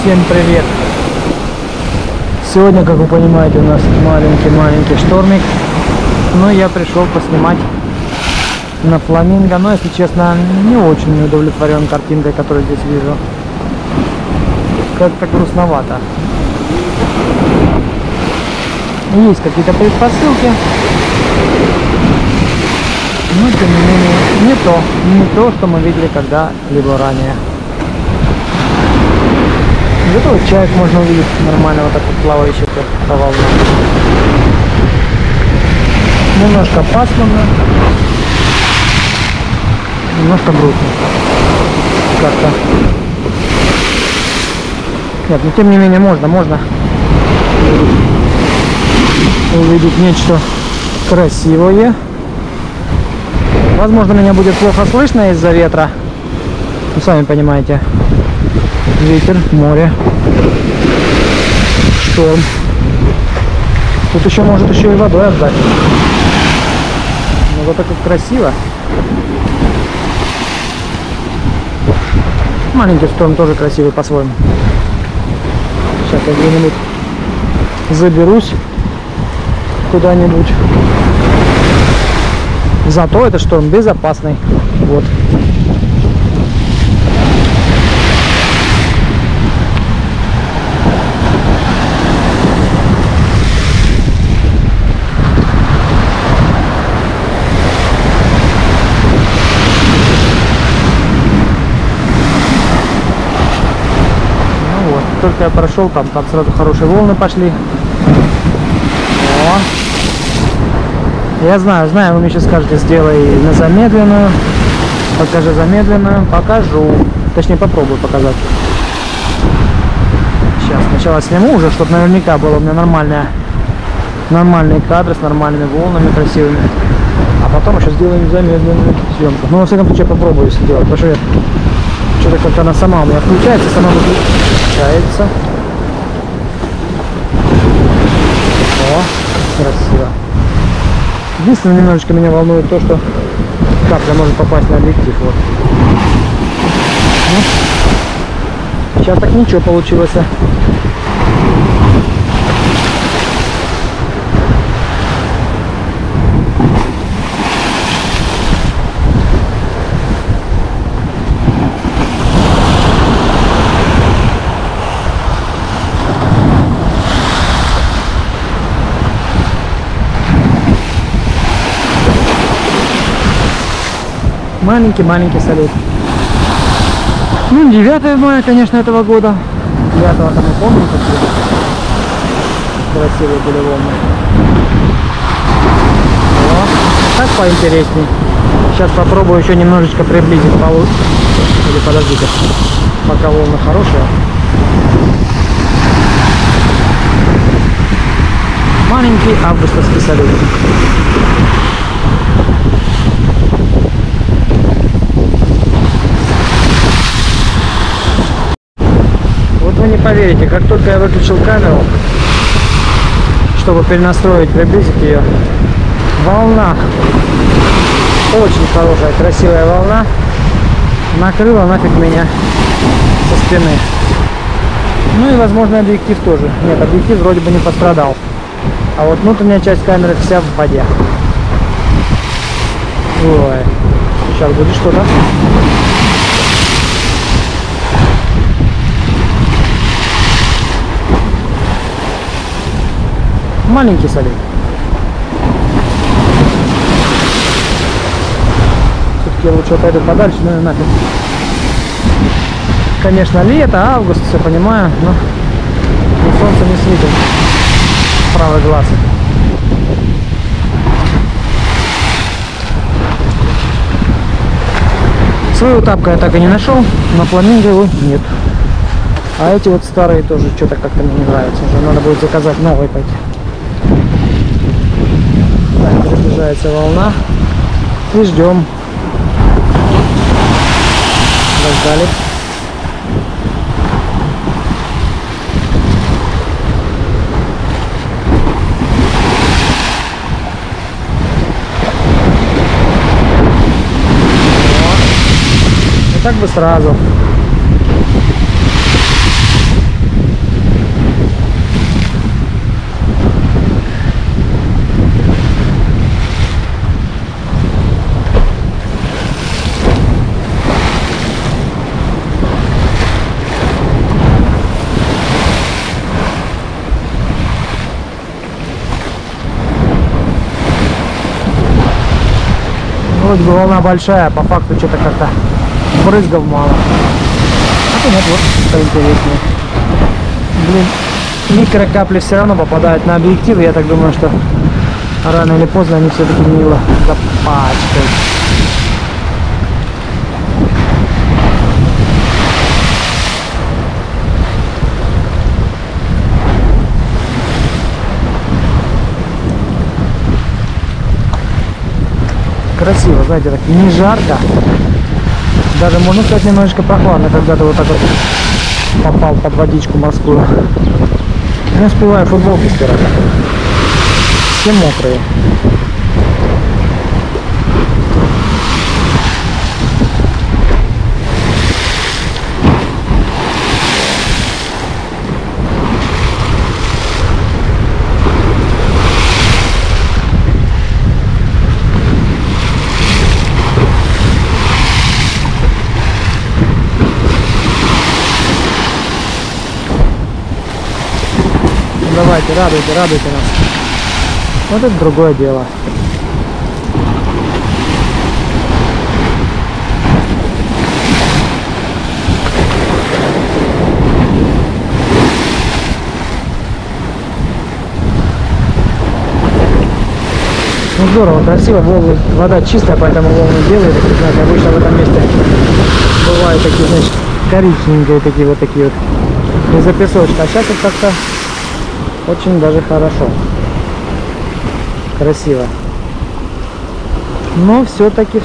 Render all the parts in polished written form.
Всем привет! Сегодня, как вы понимаете, у нас маленький штормик. Но я пришел поснимать на фламинго. Но, если честно, не очень удовлетворен картинкой, которую здесь вижу. Как-то грустновато. Есть какие-то предпосылки. Но, тем не менее, не то, что мы видели когда-либо ранее. Зато вот чаек можно увидеть нормально, вот так вот плавающий по волнам. Немножко пасмурно, немножко грустно. Как-то. Нет, но тем не менее можно увидеть нечто красивое. Возможно, меня будет плохо слышно из-за ветра. Вы сами понимаете. Ветер, море, шторм. Тут еще может и водой отдать. Но зато как красиво. Маленький шторм тоже красивый по-своему. Сейчас я где-нибудь заберусь куда-нибудь. Зато этот шторм безопасный. Вот. Только я прошел, там сразу хорошие волны пошли. О. Я знаю, вы мне сейчас скажете, сделай на замедленную. Покажи замедленную. Покажу. Точнее, попробую показать. Сейчас сначала сниму уже, чтобы наверняка было у меня нормальные кадры с нормальными волнами красивыми. А потом еще сделаем замедленную съемку. Ну, во всяком случае, попробую сделать. Потому что что-то как-то она сама у меня включается, сама выключается. О, красиво. Единственное, немножечко меня волнует то, что капля может попасть на объектив. Вот. Ну, сейчас так ничего получилось. Маленький салют. Ну, 9 мая, конечно, этого года. 9-го там мы помним, какие красивые были волны. О, так поинтересней. Сейчас попробую еще немножечко приблизить получше. Или подождите, пока волны хорошие. Маленький августовский салют. Вы не поверите, как только я выключил камеру, чтобы перенастроить, приблизить ее, волна, очень хорошая, красивая волна, накрыла нафиг меня со спины. Ну и, возможно, объектив тоже. Нет, объектив вроде бы не пострадал. А вот внутренняя часть камеры вся в воде. Ой, сейчас будет что-то. Маленький салют. Все-таки я лучше отойду подальше, но нафиг. Конечно, лето, август, все понимаю, но солнце не светит. Правый глаз. Свою тапку я так и не нашел, на фламинго его нет. А эти вот старые тоже что-то как-то мне не нравятся. Уже надо будет заказать новый пойти. Так, приближается волна. И ждем. Дождались. И так бы сразу. вроде бы волна большая, а по факту что-то как-то брызгов мало. А то нет, вот что интереснее. Блин, микрокапли все равно попадают на объектив. Я так думаю, что рано или поздно они все-таки мило запачкают. Красиво, знаете, так не жарко. Даже можно сказать немножечко прохладно, когда ты вот так вот попал под водичку морскую. Не успеваю футболки стирать. Все мокрые. Давайте, радуйте нас. Вот это другое дело. Ну здорово, красиво, вода чистая, поэтому волны белые, так знаете, обычно в этом месте бывают такие, значит, коричневенькие такие вот из-за песочка. А сейчас вот как-то очень даже хорошо. Красиво. Но все-таки.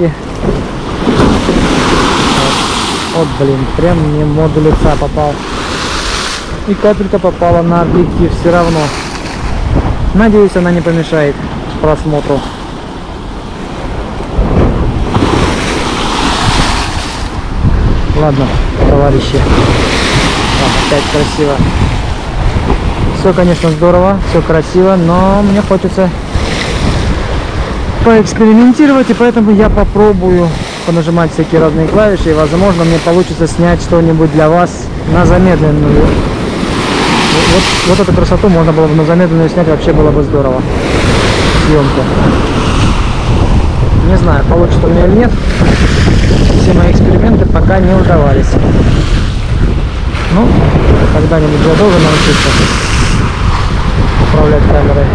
Вот, блин, прям мне в морду лица попал. И капелька попала на объектив все равно. Надеюсь, она не помешает просмотру. Ладно, товарищи. Опять красиво. Все, конечно, здорово, все красиво, но мне хочется поэкспериментировать, и поэтому я попробую понажимать всякие разные клавиши, и, возможно, мне получится снять что-нибудь для вас на замедленную. Вот эту красоту можно было бы на замедленную снять, вообще было бы здорово. Съемку. Не знаю, получится у меня или нет. Все мои эксперименты пока не удавались. Ну, когда-нибудь я должен научиться управлять камерой.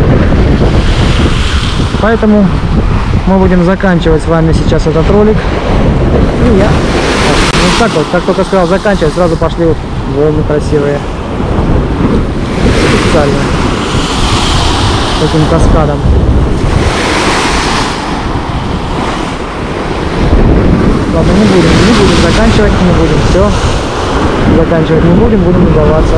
Поэтому мы будем заканчивать с вами сейчас этот ролик. И я вот так вот, как только сказал заканчивать, сразу пошли вот волны красивые. Специально. Таким каскадом. Ладно, не будем заканчивать, не будем все. Заканчивать не будем любоваться.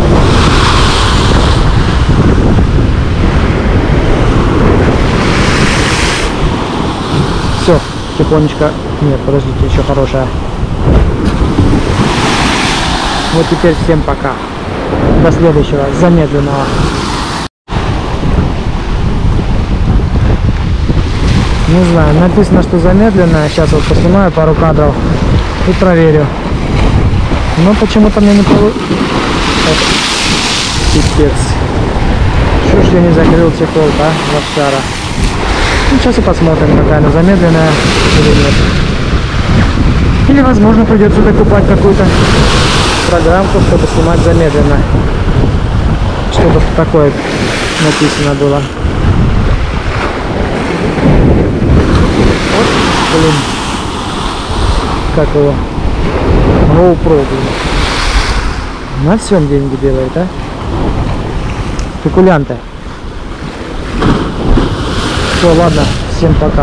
Все, тихонечко. Нет, подождите, еще хорошая. Вот теперь всем пока. До следующего замедленного. Не знаю, написано, что замедленная. Сейчас вот поснимаю пару кадров и проверю. Но почему-то мне не получилось. Пипец. Что ж я не закрыл чехол, а, лошара. Ну, сейчас и посмотрим, какая она замедленная или нет. Или, возможно, придется докупать какую-то программку, чтобы снимать замедленно. Что-то такое написано было. Вот, блин. Как его? GoPro, блин. На всем деньги делает, а? Спекулянты. Все, ладно, всем пока.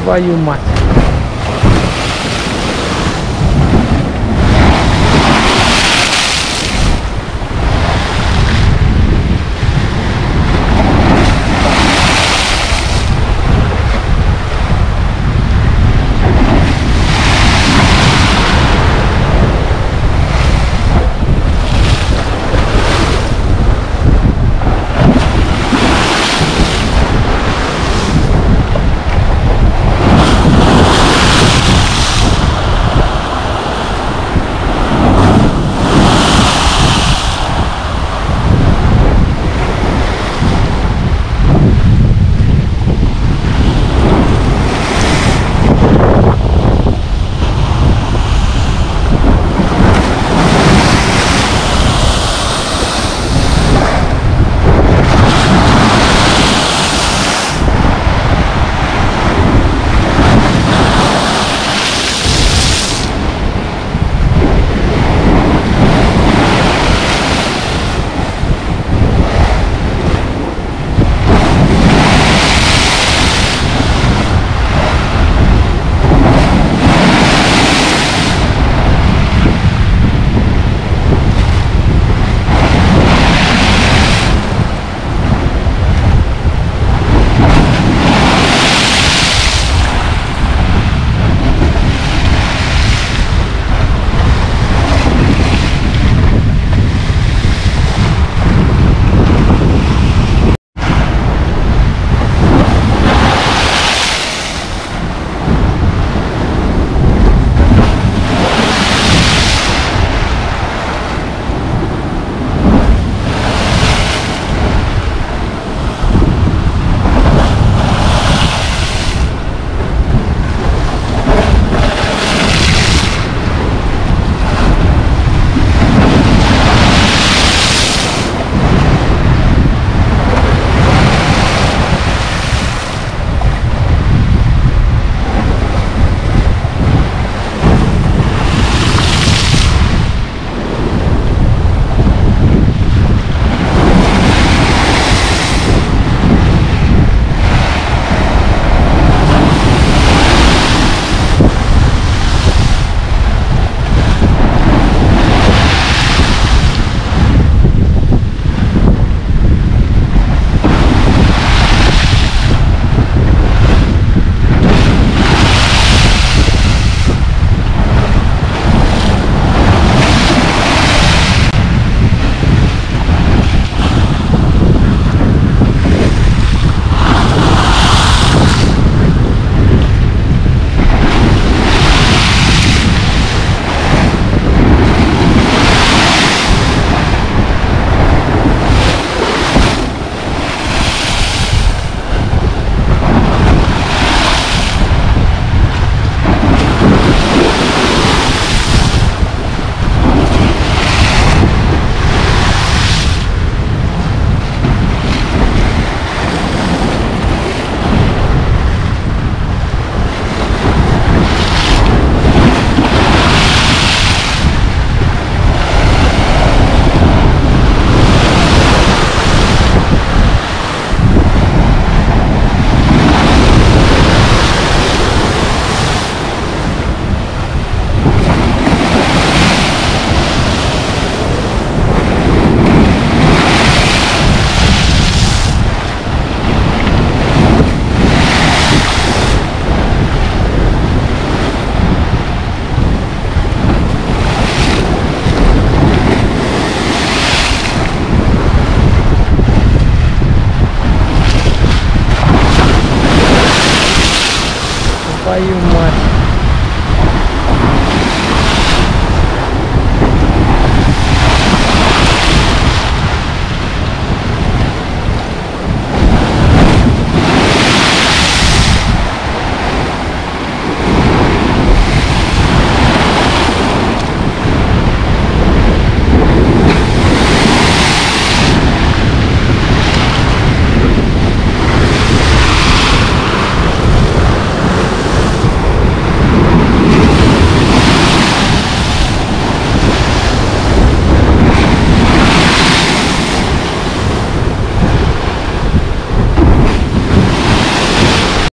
Твою мать.